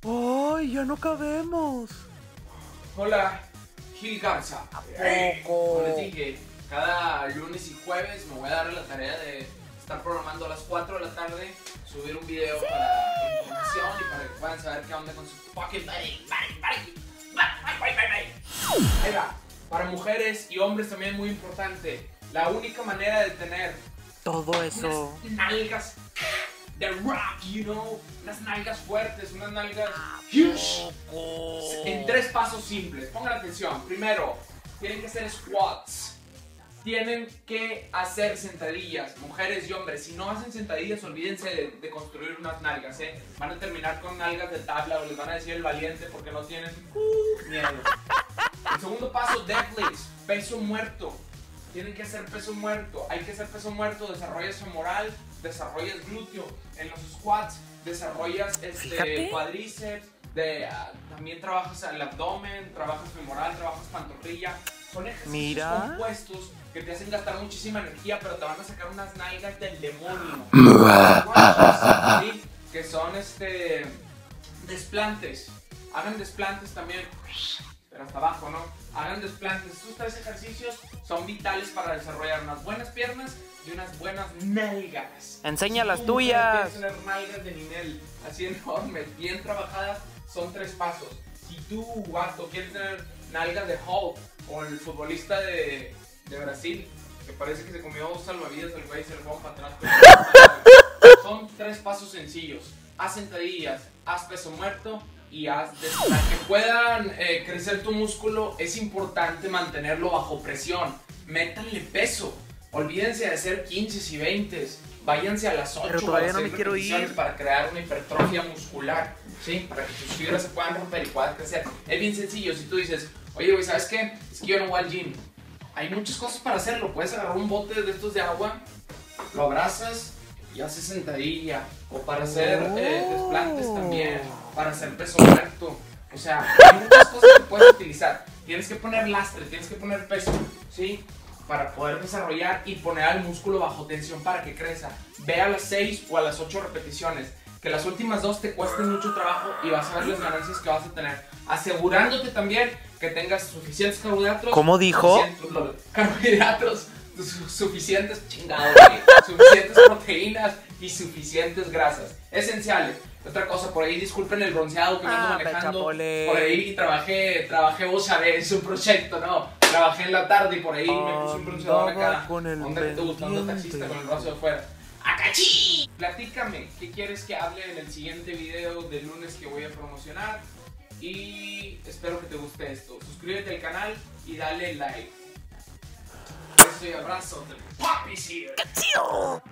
¡Ay, ya no cabemos! Hola, Gil Garza. Como les dije, cada lunes y jueves me voy a dar la tarea de estar programando a las 4 de la tarde, subir un video para información y para que puedan saber qué onda con su fucking body. Ahí va. Para mujeres y hombres también muy importante, la única manera de tener Todo eso. unas nalgas de rock, you know, unas nalgas fuertes, unas nalgas huge, en 3 pasos simples. Pongan atención. Primero, tienen que hacer squats. Tienen que hacer sentadillas, mujeres y hombres. Si no hacen sentadillas, olvídense de construir unas nalgas, Van a terminar con nalgas de tabla o les van a decir el valiente porque no tienen miedo. El segundo paso, deadlifts, peso muerto. Tienen que hacer peso muerto. Hay que hacer peso muerto. Desarrollas femoral, desarrollas glúteo. En los squats desarrollas cuadríceps. También trabajas el abdomen, trabajas femoral, trabajas pantorrilla. Son ejercicios compuestos que te hacen gastar muchísima energía, pero te van a sacar unas nalgas del demonio. ¿Sí? Que son desplantes. Hagan desplantes también, pero hasta abajo, ¿no? Hagan desplantes. Estos 3 ejercicios son vitales para desarrollar unas buenas piernas y unas buenas nalgas. Enseña las tuyas. Tienes que tener nalgas de nivel así enormes, bien trabajadas. Son 3 pasos. Si tú, vato, quieres tener nalgas de Hulk o el futbolista de Brasil, que parece que se comió 2 salvavidas del güey y se lo pongo para atrás. Son 3 pasos sencillos. Haz sentadillas, haz peso muerto y haz para que puedan crecer tu músculo. Es importante mantenerlo bajo presión. Métanle peso. Olvídense de hacer 15 y 20. Váyanse a las 8 pero todavía no me quiero ir para crear una hipertrofia muscular, ¿sí? Para que tus fibras se puedan romper y puedan crecer. Es bien sencillo. Si tú dices, oye, güey, ¿sabes qué? Es que yo no voy al gym. Hay muchas cosas para hacerlo. Puedes agarrar un bote de estos de agua, lo abrazas y haces sentadilla. O para hacer desplantes también, para hacer peso muerto. O sea, hay muchas cosas que puedes utilizar. Tienes que poner lastre, tienes que poner peso, ¿sí? Para poder desarrollar y poner al músculo bajo tensión para que crezca. Ve a las 6 o a las 8 repeticiones. Que las últimas 2 te cuesten mucho trabajo y vas a ver las ganancias que vas a tener. Asegurándote también que tengas suficientes carbohidratos. ¿Cómo dijo? Carbohidratos suficientes, suficientes proteínas y suficientes grasas. Esenciales. Otra cosa, por ahí disculpen el bronceado que me ando manejando. Por ahí trabajé, vos sabés, es un proyecto, ¿no? Trabajé en la tarde y por ahí me puse un bronceador acá. ¿Dónde te gusta? ¿Dónde taxista con el brazo de fuera? ¡Acachí! Platícame, ¿qué quieres que hable en el siguiente video del lunes que voy a promocionar? Y espero que te guste esto. Suscríbete al canal y dale like. Beso y abrazo del Papi Here.